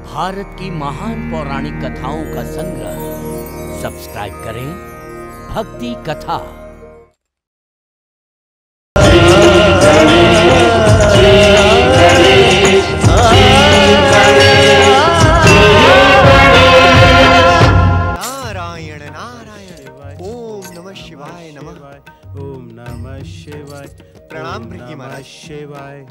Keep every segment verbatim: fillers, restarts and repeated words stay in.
भारत की महान पौराणिक कथाओं का संग्रह। सब्सक्राइब करें भक्ति कथा। नारायण नारायण। ओम नमः शिवाय नमः। ओम नमः शिवाय। प्रणाम भृगु महाराज। शिवाय।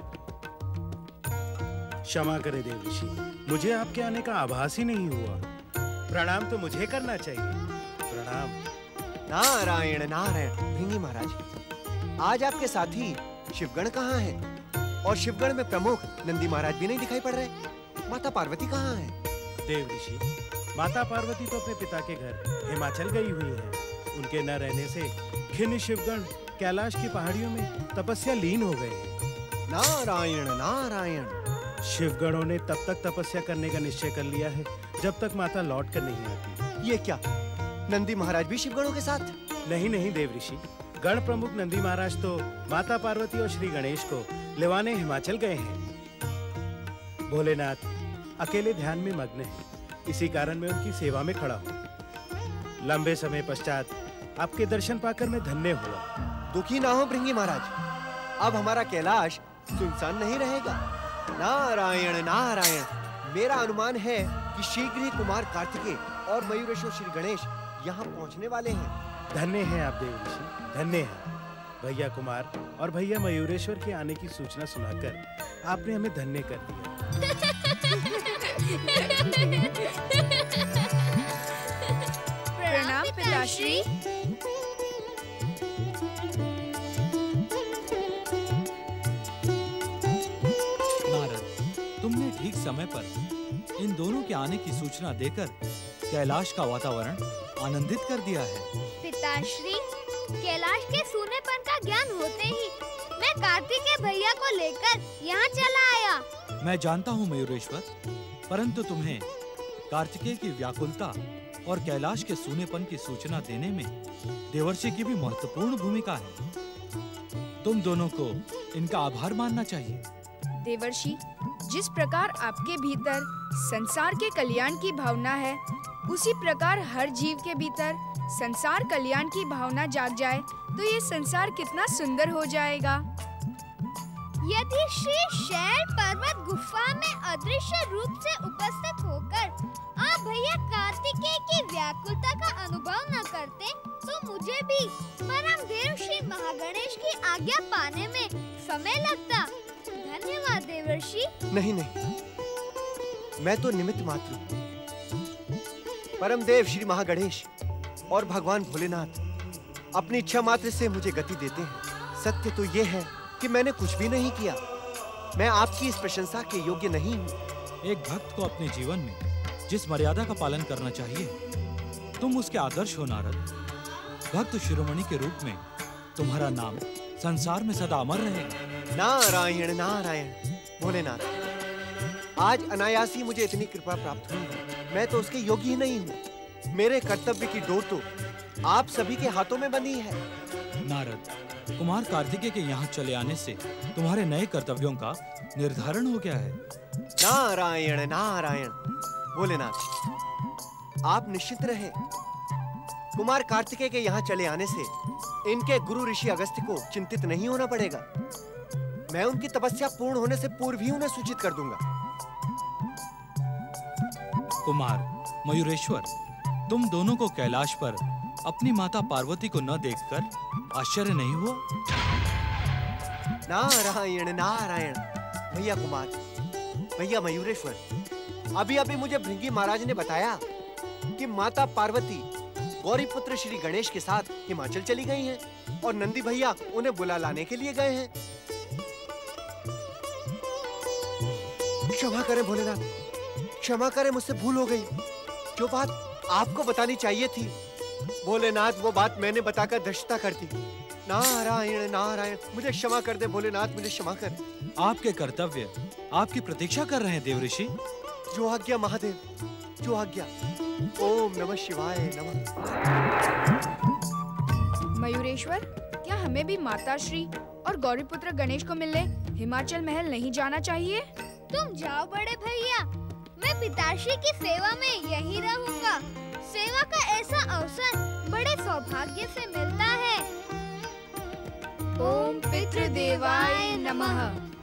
क्षमा करे देव ऋषि, मुझे आपके आने का आभास ही नहीं हुआ। प्रणाम तो मुझे करना चाहिए। प्रणाम। नारायण नारायण। भृगु महाराज, आज आपके साथी शिवगण कहाँ हैं? और शिवगण में प्रमुख नंदी महाराज भी नहीं दिखाई पड़ रहे। माता पार्वती कहाँ हैं? देव ऋषि, माता पार्वती तो अपने पिता के घर हिमाचल गई हुई है। उनके न रहने से खिन्न शिवगण कैलाश की पहाड़ियों में तपस्या लीन हो गए हैं। नारायण नारायण। शिवगणों ने तब तक तपस्या करने का निश्चय कर लिया है जब तक माता लौट कर नहीं आती। ये क्या, नंदी महाराज भी शिवगणों के साथ? नहीं नहीं देव ऋषि, गण प्रमुख नंदी महाराज तो माता पार्वती और श्री गणेश को लेवाने हिमाचल गए हैं। भोलेनाथ अकेले ध्यान में मग्न हैं, इसी कारण मैं उनकी सेवा में खड़ा हूँ। लंबे समय पश्चात आपके दर्शन पाकर मैं धन्य हुआ। दुखी ना हो भृगु महाराज, अब हमारा कैलाश सुनसान नहीं रहेगा। नारायण नारायण। मेरा अनुमान है कि शीघ्र ही कुमार कार्तिकेय और मयूरेश्वर श्री गणेश यहाँ पहुँचने वाले हैं। धन्य हैं आप देव ऋषि, धन्य हैं। भैया कुमार और भैया मयूरेश्वर के आने की सूचना सुनाकर आपने हमें धन्य कर दिया। प्रणाम पिताश्री। तुमने ठीक समय पर इन दोनों के आने की सूचना देकर कैलाश का वातावरण आनंदित कर दिया है। पिताश्री, कैलाश के सूनेपन का ज्ञान होते ही मैं कार्तिकेय भैया को लेकर यहाँ चला आया। मैं जानता हूँ मयूरेश्वर, परंतु तुम्हें कार्तिकेय की व्याकुलता और कैलाश के सूनेपन की सूचना देने में देवर्षि की भी महत्वपूर्ण भूमिका है। तुम दोनों को इनका आभार मानना चाहिए। देवर्षि, जिस प्रकार आपके भीतर संसार के कल्याण की भावना है, उसी प्रकार हर जीव के भीतर संसार कल्याण की भावना जाग जाए तो ये संसार कितना सुंदर हो जाएगा। यदि श्री शैल पर्वत गुफा में अदृश्य रूप से उपस्थित होकर आप भैया कार्तिकेय की व्याकुलता का अनुभव न करते तो मुझे भी परम देव श्री महागणेश की आज्ञा पाने में समय लगता। धन्यवाद देवर्षि। नहीं नहीं, मैं तो निमित्त मात्र हूँ। परम देव श्री महागणेश और भगवान भोलेनाथ अपनी इच्छा मात्र से मुझे गति देते हैं। सत्य तो ये है कि मैंने कुछ भी नहीं किया। मैं आपकी इस प्रशंसा के योग्य नहीं हूँ। एक भक्त को अपने जीवन में जिस मर्यादा का पालन करना चाहिए, तुम उसके आदर्श हो नारद। भक्त शिरोमणि के रूप में तुम्हारा नाम संसार में सदा अमर रहेगा। नारायण नारायण। भोलेनाथ, आज अनायासी मुझे इतनी कृपा प्राप्त हुई है। मैं तो उसके योग्य ही नहीं हूँ। मेरे कर्तव्य की डोर तो आप सभी के हाथों में बंधी है। नारद, कुमार कार्तिकेय के यहाँ चले आने से तुम्हारे नए कर्तव्यों का निर्धारण हो गया है। नारायण नारायण। भोलेनाथ, आप निश्चित रहे। कुमार कार्तिकेय के यहाँ चले आने से इनके गुरु ऋषि अगस्त्य को चिंतित नहीं होना पड़ेगा। मैं उनकी तपस्या पूर्ण होने से पूर्व ही उन्हें सूचित कर दूंगा। कुमार, मयूरेश्वर, तुम दोनों को कैलाश पर अपनी माता पार्वती को न देखकर आश्चर्य नहीं हुआ? नारायण नारायण। भैया कुमार, भैया मयूरेश्वर, अभी अभी मुझे भृगु महाराज ने बताया कि माता पार्वती गौरी पुत्र श्री गणेश के साथ हिमाचल चली गई हैं और नंदी भैया उन्हें बुला लाने के लिए गए हैं। क्षमा करें भोलेनाथ, क्षमा करें, मुझसे भूल हो गई। जो बात आपको बतानी चाहिए थी भोलेनाथ, वो बात मैंने बताकर धृष्टता कर दी। नारायण नारायण। मुझे क्षमा कर दे भोलेनाथ, मुझे क्षमा कर। आपके कर्तव्य आपकी प्रतीक्षा कर रहे हैं देव ऋषि। जो आज्ञा महादेव, जो आज्ञा। ओम नमः शिवाय नमः। मयूरेश्वर, क्या हमें भी माताश्री और गौरीपुत्र गणेश को मिलने हिमाचल महल नहीं जाना चाहिए? तुम जाओ बड़े भैया, मैं पिताश्री की सेवा में यहीं रहूंगा। सेवा का ऐसा अवसर बड़े सौभाग्य से मिलता है। ओम पितृदेवाय नमः।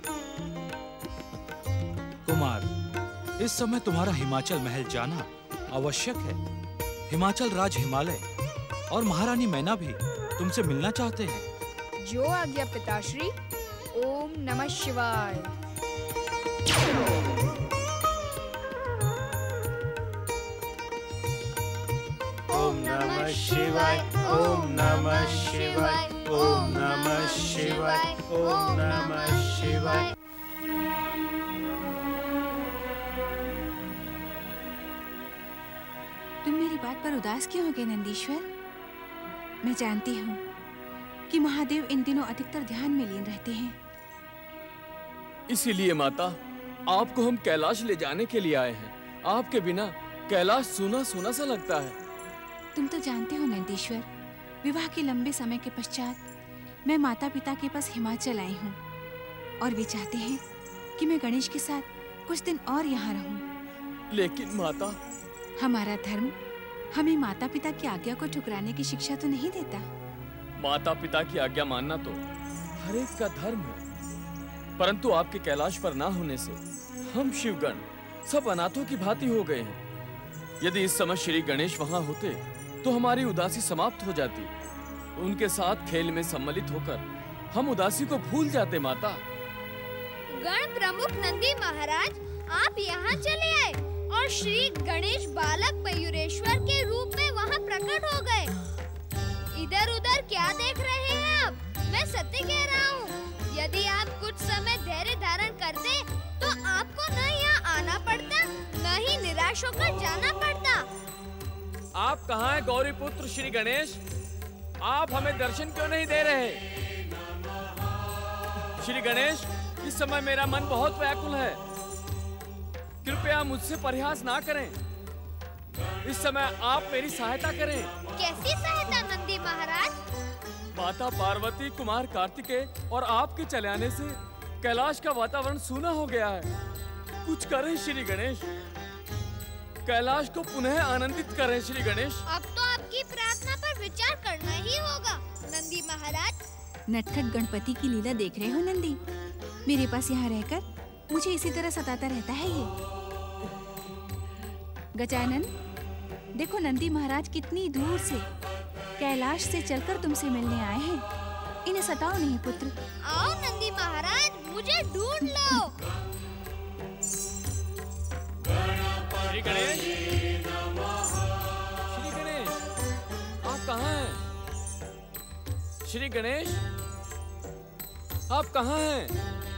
कुमार, इस समय तुम्हारा हिमाचल महल जाना आवश्यक है। हिमाचल राज हिमालय और महारानी मैना भी तुमसे मिलना चाहते हैं। जो आज्ञा पिताश्री। ओम नमः शिवाय। ओम नमः शिवाय, ओम नमः शिवाय, ओम नमः शिवाय, ओम नमः शिवाय। तुम मेरी बात पर उदास क्यों हो गए नंदीश्वर? मैं जानती हूँ कि महादेव इन दिनों अधिकतर ध्यान में लीन रहते हैं। इसीलिए माता, आपको हम कैलाश ले जाने के लिए आए हैं। आपके बिना कैलाश सूना सूना सा लगता है। तुम तो जानते हो नंदीश्वर, विवाह के लंबे समय के पश्चात मैं माता पिता के पास हिमाचल आई हूँ और वे चाहते हैं कि मैं गणेश के साथ कुछ दिन और यहाँ रहूँ। लेकिन माता, हमारा धर्म हमें माता पिता की आज्ञा को ठुकराने की शिक्षा तो नहीं देता। माता पिता की आज्ञा मानना तो हर एक का धर्म है, परंतु आपके कैलाश पर ना होने से हम शिवगण सब अनाथों की भांति हो गए हैं। यदि इस समय श्री गणेश वहाँ होते तो हमारी उदासी समाप्त हो जाती। उनके साथ खेल में सम्मिलित होकर हम उदासी को भूल जाते। माता, गण प्रमुख नंदी महाराज, आप यहाँ चले आए और श्री गणेश बालक मयूरेश्वर के रूप में वहाँ प्रकट हो गए। इधर उधर क्या देख रहे हैं आप? मैं सत्य कह रहा हूँ, यदि आप कुछ समय धैर्य धारण करते तो आपको न यहाँ आना पड़ता, न ही निराश होकर जाना पड़ता। आप कहाँ हैं गौरी पुत्र श्री गणेश? आप हमें दर्शन क्यों नहीं दे रहे? श्री गणेश, इस समय मेरा मन बहुत व्याकुल है। कृपया मुझसे परिहास ना करें। इस समय आप मेरी सहायता करें। कैसी सहायता नंदी महाराज? माता पार्वती, कुमार कार्तिकेय और आपके चले आने से कैलाश का वातावरण सूना हो गया है। कुछ करें श्री गणेश, कैलाश को पुनः आनंदित करें श्री गणेश। अब तो आपकी प्रार्थना पर विचार करना ही होगा नंदी महाराज। नटखट गणपति की लीला देख रहे हो नंदी? मेरे पास यहाँ रहकर मुझे इसी तरह सताता रहता है ये। गजानन, देखो नंदी महाराज कितनी दूर से कैलाश से चलकर तुमसे मिलने आए हैं। इन्हें सताओ नहीं पुत्र। आओ नंदी महाराज, मुझे ढूंढ लो। श्री गणेश, श्री गणेश, आप कहाँ हैं? श्री गणेश, आप कहाँ हैं?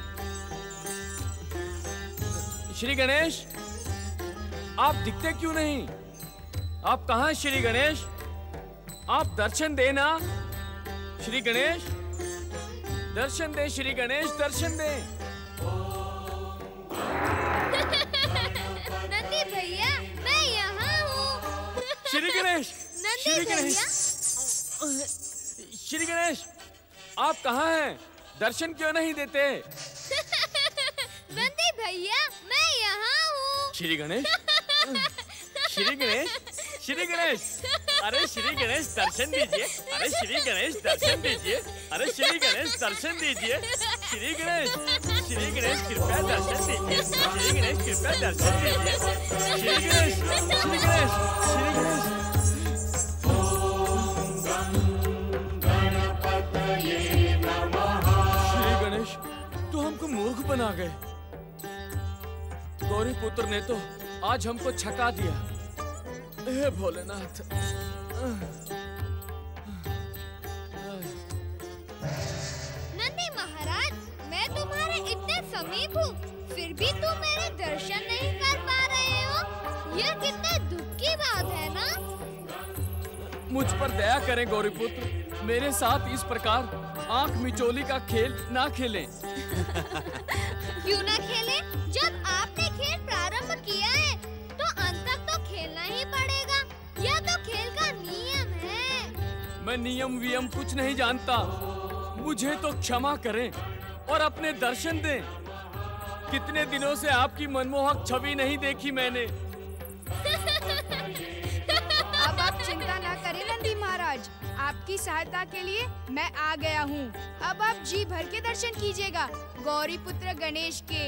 श्री गणेश, आप दिखते क्यों नहीं? आप कहाँ हैं श्री गणेश? आप दर्शन देना। श्री गणेश, दर्शन दे श्री गणेश, दर्शन दे। नंदी भैया, मैं यहाँ हूँ। श्री गणेश, श्री गणेश, श्री गणेश, आप कहाँ हैं? दर्शन क्यों नहीं देते? नंदी भैया, मैं यहाँ हूँ। श्री गणेश, श्री गणेश, श्री गणेश, अरे श्री गणेश दर्शन दीजिए। अरे श्री गणेश दर्शन दीजिए। अरे श्री गणेश दर्शन दीजिए। श्री गणेश, श्री गणेश कृपया दर्शन दीजिए। श्री गणेश कृपया दर्शन दीजिए। श्री गणेश, श्री गणेश, श्री गणेश। श्री गणेश, तू हमको मूर्ख बना गए। गौरी पुत्र ने तो आज हमको छका दिया। हे भोलेनाथ। नंदी महाराज, मैं तुम्हारे इतने समीप हूँ, फिर भी तुम मेरे दर्शन नहीं कर पा रहे हो। यह कितने दुख की बात है ना? मुझ पर दया करें गौरी पुत्र, मेरे साथ इस प्रकार आंख मिचोली का खेल ना खेलें। क्यों ना खेलें? जब आपने खेल प्रारंभ किया है तो अंत तक तो खेलना ही पड़ेगा। यह तो खेल का नियम है। मैं नियम वियम कुछ नहीं जानता। मुझे तो क्षमा करें और अपने दर्शन दें। कितने दिनों से आपकी मनमोहक छवि नहीं देखी मैंने। अब आप चिंता ना करें नंदी महाराज, आपकी सहायता के लिए मैं आ गया हूँ। अब आप जी भर के दर्शन कीजिएगा गौरी पुत्र गणेश के।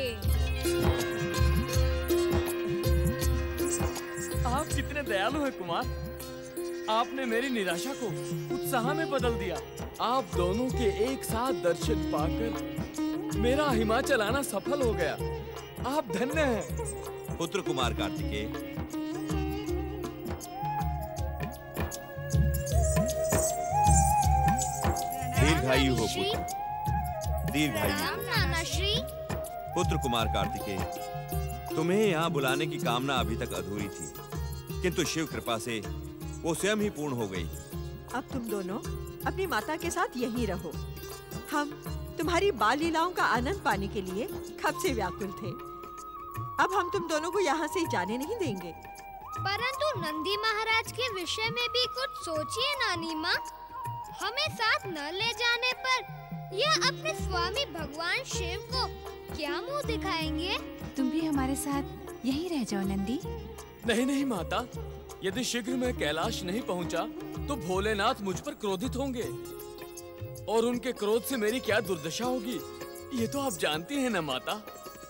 आप कितने दयालु हैं कुमार। आपने मेरी निराशा को उत्साह में बदल दिया। आप दोनों के एक साथ दर्शन पाकर मेरा हिमाचल आना सफल हो गया। आप धन्य हैं। पुत्र कुमार कार्तिकेय, दीर्घायु हो पुत्र, दीर्घायु। नाना श्री। पुत्र कुमार कार्तिकेय, तुम्हें यहाँ बुलाने की कामना अभी तक अधूरी थी, किंतु शिव कृपा से वो स्वयं ही पूर्ण हो गई। अब तुम दोनों अपनी माता के साथ यहीं रहो। हम तुम्हारी बाल लीलाओं का आनंद पाने के लिए कब से व्याकुल थे। अब हम तुम दोनों को यहाँ से जाने नहीं देंगे। परंतु नंदी महाराज के विषय में भी कुछ सोचिए नानी माँ। हमें साथ न ले जाने पर यह अपने स्वामी भगवान शिव को क्या मुंह दिखाएंगे? तुम भी हमारे साथ यहीं रह जाओ नंदी। नहीं नहीं माता, यदि शीघ्र मैं कैलाश नहीं पहुंचा तो भोलेनाथ मुझ पर क्रोधित होंगे और उनके क्रोध से मेरी क्या दुर्दशा होगी, ये तो आप जानती हैं ना माता।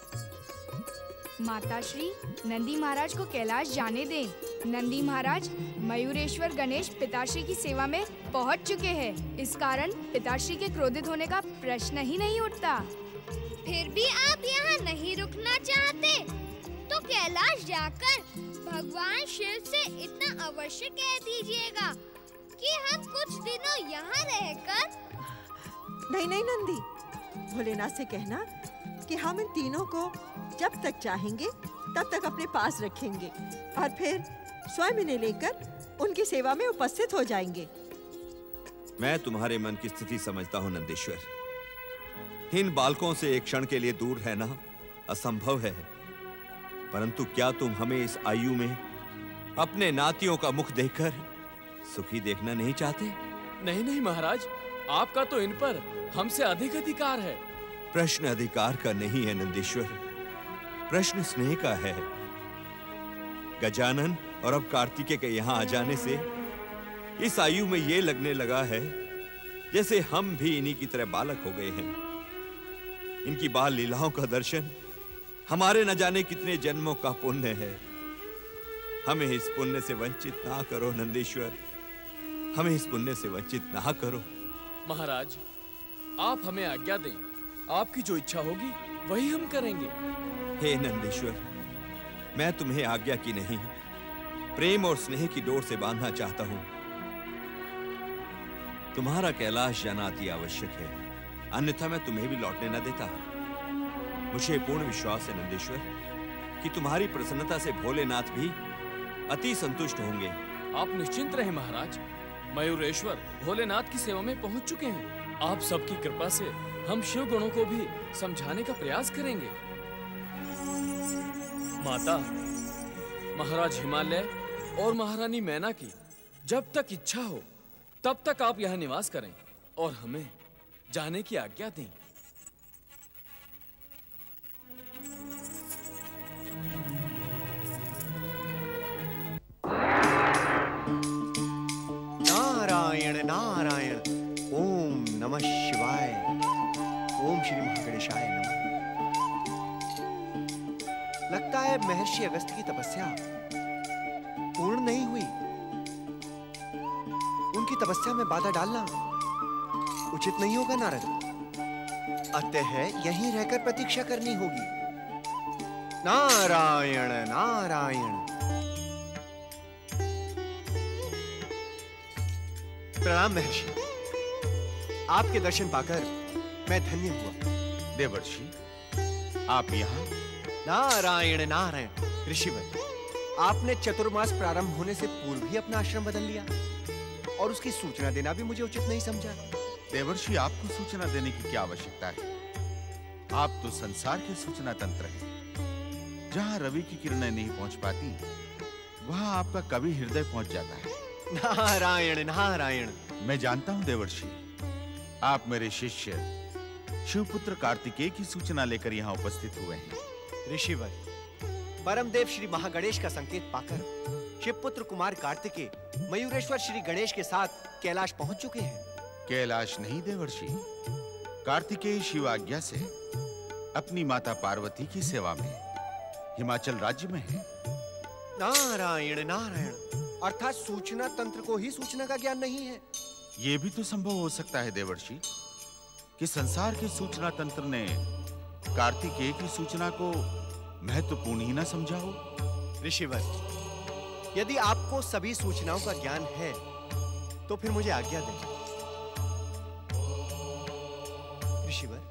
माता श्री, नंदी महाराज को कैलाश जाने दें। नंदी महाराज मयूरेश्वर गणेश पिताश्री की सेवा में पहुंच चुके हैं। इस कारण पिताश्री के क्रोधित होने का प्रश्न ही नहीं उठता। फिर भी आप यहाँ नहीं रुकना चाहते तो कैलाश जाकर भगवान शिव से इतना अवश्य कह दीजिएगा कि हम कुछ दिनों यहाँ रहकर। नहीं नहीं नंदी, भोलेनाथ से कहना कि हम इन तीनों को जब तक चाहेंगे तब तक अपने पास रखेंगे और फिर स्वयं इन्हें लेकर उनकी सेवा में उपस्थित हो जाएंगे। मैं तुम्हारे मन की स्थिति समझता हूँ नंदीश्वर। इन बालकों से एक क्षण के लिए दूर रहना असंभव है, परंतु क्या तुम हमें इस आयु में अपने नातियों का मुख देखकर सुखी देखना नहीं चाहते? नहीं नहीं महाराज, आपका तो इन पर हमसे अधिक अधिकार है। प्रश्न अधिकार का नहीं है नंदीश्वर, प्रश्न स्नेह का है। गजानन और अब कार्तिकेय के यहाँ आ जाने से इस आयु में ये लगने लगा है जैसे हम भी इन्हीं की तरह बालक हो गए हैं। इनकी बाल लीलाओं का दर्शन हमारे न जाने कितने जन्मों का पुण्य है। हमें इस पुण्य से वंचित ना करो नंदीश्वर, हमें इस पुण्य से वंचित ना करो। महाराज, आप हमें आज्ञा दें, आपकी जो इच्छा होगी वही हम करेंगे। हे नंदीश्वर, मैं तुम्हें आज्ञा की नहीं, प्रेम और स्नेह की डोर से बांधना चाहता हूं। तुम्हारा कैलाश जाना अति आवश्यक है, अन्यथा मैं तुम्हें भी लौटने न देता। मुझे पूर्ण विश्वास है नंदीश्वर कि तुम्हारी प्रसन्नता से भोलेनाथ भी अति संतुष्ट होंगे। आप निश्चिंत रहें महाराज, मयूरेश्वर भोलेनाथ की सेवा में पहुंच चुके हैं। आप सबकी कृपा से हम शिव गणों को भी समझाने का प्रयास करेंगे। माता, महाराज हिमालय और महारानी मैना की जब तक इच्छा हो तब तक आप यहाँ निवास करें और हमें जाने की आज्ञा दें। नारायण नारायण, ओम नमः शिवाय, ओम श्री महागणेशाय नमः। लगता है महर्षि अगस्त्य की तपस्या पूर्ण नहीं हुई। उनकी तपस्या में बाधा डालना उचित नहीं होगा नारद। अतः यहीं रहकर प्रतीक्षा करनी होगी। नारायण नारायण। प्रणाम महर्षि, आपके दर्शन पाकर मैं धन्य हुआ। देवर्षि, आप यहाँ? नारायण नारायण। ऋषिवर, आपने चतुर्मास प्रारंभ होने से पूर्व ही अपना आश्रम बदल लिया और उसकी सूचना देना भी मुझे उचित नहीं समझा। देवर्षि, आपको सूचना देने की क्या आवश्यकता है? आप तो संसार के सूचना तंत्र हैं। जहाँ रवि की किरणें नहीं पहुँच पाती, वहाँ आपका कवि हृदय पहुँच जाता है। नारायण नारायण। मैं जानता हूँ देवर्षि, आप मेरे शिष्य शिवपुत्र कार्तिकेय की सूचना लेकर यहाँ उपस्थित हुए हैं। ऋषिवर, परमदेव श्री महागणेश का संकेत पाकर शिवपुत्र कुमार कार्तिकेय मयूरेश्वर श्री गणेश के साथ कैलाश पहुंच चुके हैं। कैलाश नहीं देवर्षि, कार्तिकेय शिव आज्ञा से अपनी माता पार्वती की सेवा में हिमाचल राज्य में है। नारायण नारायण, अर्थात सूचना तंत्र को ही सूचना का ज्ञान नहीं है। यह भी तो संभव हो सकता है देवर्षि कि संसार के सूचना तंत्र ने कार्तिकेय की सूचना को महत्वपूर्ण ही ना समझा हो। ऋषिवर, यदि आपको सभी सूचनाओं का ज्ञान है तो फिर मुझे आज्ञा दें। ऋषिवर,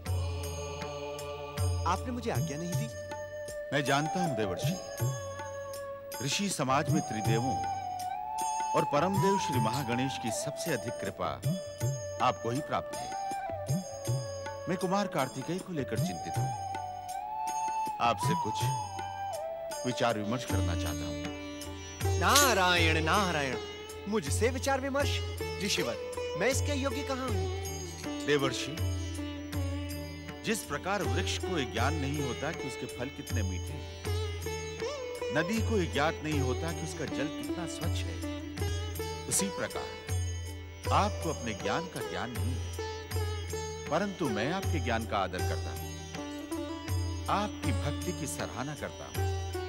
आपने मुझे आज्ञा नहीं दी। मैं जानता हूं देवर्षि, ऋषि समाज में त्रिदेवों और परमदेव श्री महागणेश की सबसे अधिक कृपा आपको ही प्राप्त है। मैं कुमार कार्तिकेय को लेकर चिंतित हूं। आपसे कुछ विचार विमर्श करना चाहता हूं। नारायण नारायण, मुझसे विचार विमर्श? ऋषिवर, मैं इसके योग्य कहां हूं? देवर्षि, जिस प्रकार वृक्ष को यह ज्ञान नहीं होता कि उसके फल कितने मीठे, नदी को यह ज्ञात नहीं होता कि उसका जल कितना स्वच्छ है, उसी प्रकार आपको अपने ज्ञान का ज्ञान नहीं है, परंतु मैं आपके ज्ञान का आदर करता हूं, आपकी भक्ति की सराहना करता हूं।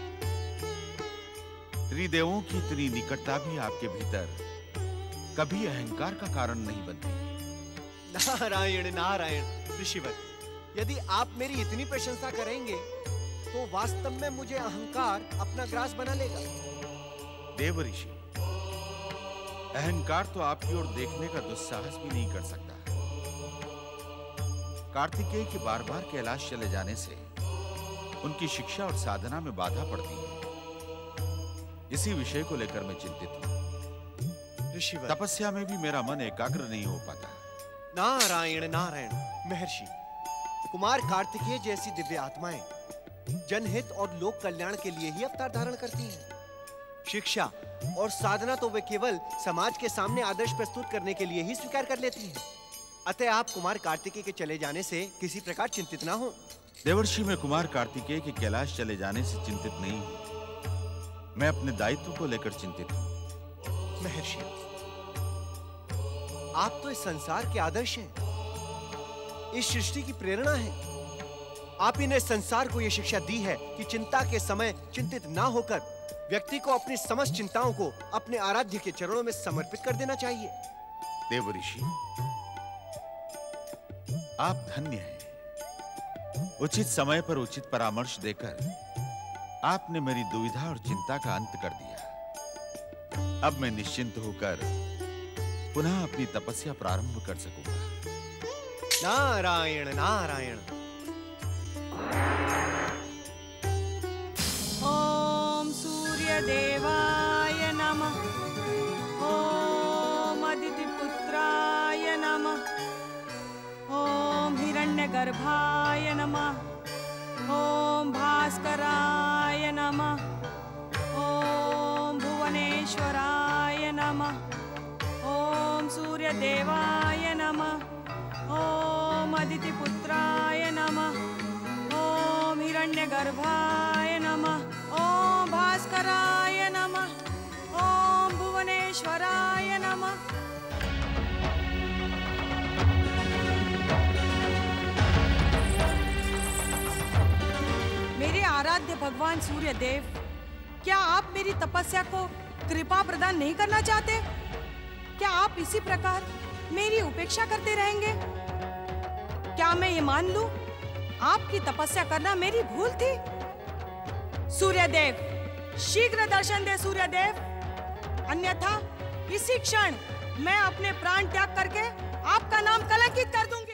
त्रिदेवों की इतनी निकटता भी आपके भीतर कभी अहंकार का कारण नहीं बनती। नारायण नारायण, ऋषिवर, यदि आप मेरी इतनी प्रशंसा करेंगे तो वास्तव में मुझे अहंकार अपना ग्रास बना लेगा। देव ऋषि, अहंकार तो आपकी ओर देखने का दुस्साहस भी नहीं कर सकता। कार्तिकेय के बार बार कैलाश चले जाने से उनकी शिक्षा और साधना में बाधा पड़ती है। इसी विषय को लेकर मैं चिंतित हूं। ऋषिवर, तपस्या में भी मेरा मन एकाग्र नहीं हो पाता। नारायण नारायण, महर्षि, कुमार कार्तिकेय जैसी दिव्य आत्माएं जनहित और लोक कल्याण के लिए ही अवतार धारण करती हैं। शिक्षा और साधना तो वे केवल समाज के सामने आदर्श प्रस्तुत करने के लिए ही स्वीकार कर लेती हैं। अतः आप कुमार कार्तिकेय के चले जाने से किसी प्रकार चिंतित ना हो। देवर्षि, मैं कुमार कार्तिकेय के कैलाश चले जाने से चिंतित नहीं हूं। मैं अपने दायित्व को लेकर चिंतित हूं। महर्षि, आप तो इस संसार के आदर्श हैं, इस सृष्टि की प्रेरणा है। आप ही ने संसार को यह शिक्षा दी है कि चिंता के समय चिंतित ना होकर व्यक्ति को अपनी समस्त चिंताओं को अपने आराध्य के चरणों में समर्पित कर देना चाहिए। देवऋषि, आप धन्य हैं। उचित समय पर उचित परामर्श देकर आपने मेरी दुविधा और चिंता का अंत कर दिया। अब मैं निश्चिंत होकर पुनः अपनी तपस्या प्रारंभ कर सकूंगा। नारायण नारायण। ओम सूर्य देवाय नमः। ओम अदिति पुत्राय नमः। ओम हिरण्यगर्भाय नमः। ओम भास्कराय नमः। ओम भुवनेश्वराय नमः। ओम सूर्य देवाय नमः। ओम अदिति पुत्राय नमः। ओम हिरण्यगर्भाय नमः। ओम भास्कराय नमः। ओम भुवनेश्वराय नमः। मेरे आराध्य भगवान सूर्य देव, क्या आप मेरी तपस्या को कृपा प्रदान नहीं करना चाहते? क्या आप इसी प्रकार मेरी उपेक्षा करते रहेंगे? क्या मैं ये मान लूं आपकी तपस्या करना मेरी भूल थी? सूर्यदेव, शीघ्र दर्शन दे सूर्यदेव, अन्यथा इसी क्षण मैं अपने प्राण त्याग करके आपका नाम कलंकित कर दूंगी।